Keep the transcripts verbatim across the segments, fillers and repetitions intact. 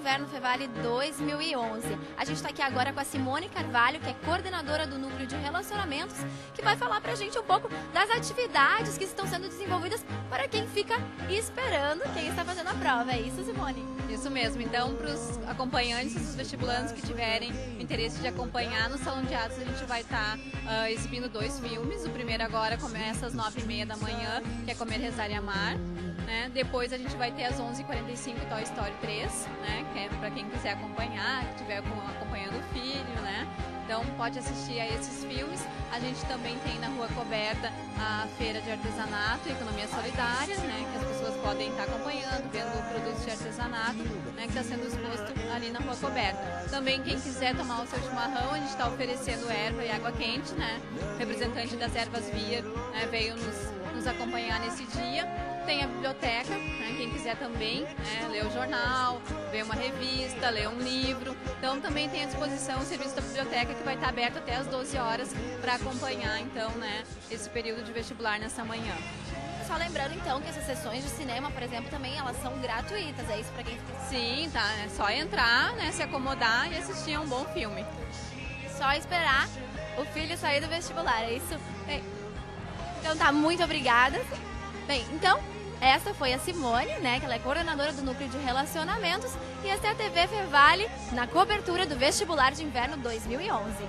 Inverno Fevale dois mil e onze. A gente está aqui agora com a Simone Carvalho, que é coordenadora do Núcleo de Relacionamentos, que vai falar pra gente um pouco das atividades que estão sendo desenvolvidas para quem fica esperando quem está fazendo a prova. É isso, Simone? Isso mesmo. Então, para os acompanhantes, os vestibulantes que tiverem interesse de acompanhar no Salão de Atos, a gente vai estar tá, uh, exibindo dois filmes. O primeiro agora começa às nove e meia da manhã, que é Comer, Rezar e Amar. Né? Depois a gente vai ter às onze e quarenta e cinco Toy Story três, né? Que é para quem quiser acompanhar, que estiver acompanhando o filho, né? Então pode assistir a esses filmes. A gente também tem na Rua Coberta a Feira de Artesanato e Economia Solidária, né? Que as pessoas podem estar acompanhando, vendo produtos de artesanato, né? Que está sendo exposto ali na Rua Coberta. Também quem quiser tomar o seu chimarrão, a gente está oferecendo erva e água quente, né? O representante das Ervas Via, né? Veio nos, nos acompanhar nesse dia. Tem a biblioteca, né? Quem quiser também, né? Ler o jornal, ver uma revista, ler um livro. Então também tem à disposição o serviço da biblioteca, que vai estar aberto até às doze horas para acompanhar então, né, esse período de vestibular nessa manhã. Só lembrando então que essas sessões de cinema, por exemplo, também elas são gratuitas, é isso para quem fica... Sim, tá, é só entrar, né, se acomodar e assistir a um bom filme. Só esperar o filho sair do vestibular, é isso? Bem, então tá, muito obrigada. Bem, então, essa foi a Simone, né, que ela é coordenadora do Núcleo de Relacionamentos, e essa é a T V Fevale na cobertura do Vestibular de Inverno dois mil e onze.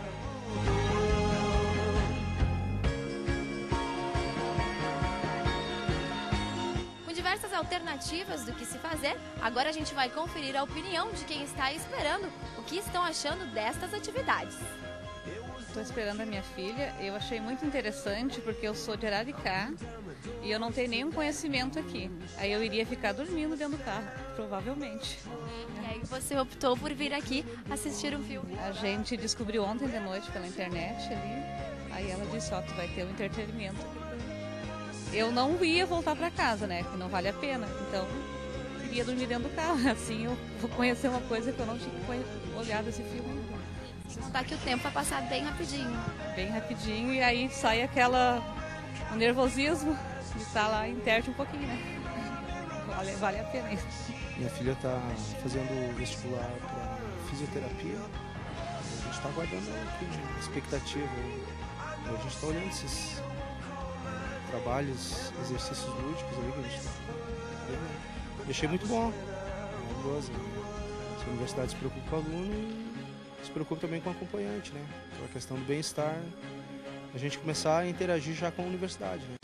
Com diversas alternativas do que se fazer, agora a gente vai conferir a opinião de quem está esperando o que estão achando destas atividades. Estou esperando a minha filha. Eu achei muito interessante porque eu sou de Araricá e eu não tenho nenhum conhecimento aqui. Aí eu iria ficar dormindo dentro do carro, provavelmente. E aí você optou por vir aqui assistir um filme? A gente descobriu ontem de noite pela internet ali. Aí ela disse, ó, tu vai ter um entretenimento. Eu não ia voltar para casa, né? Que não vale a pena. Então, iria dormir dentro do carro. Assim eu vou conhecer uma coisa que eu não tinha olhado esse filme. Tá que o tempo vai passar bem rapidinho. Bem rapidinho, e aí sai aquela, o nervosismo de estar lá interte um pouquinho, né? Vale, vale a pena isso. Minha filha está fazendo vestibular para fisioterapia. A gente está aguardando aqui, né, expectativa. A gente está olhando esses trabalhos, exercícios lúdicos ali que a gente está vendo. Achei muito bom, maravilhoso. A universidade se preocupa com o aluno e se preocupa também com o acompanhante, né? Então a questão do bem-estar, a gente começar a interagir já com a universidade, né?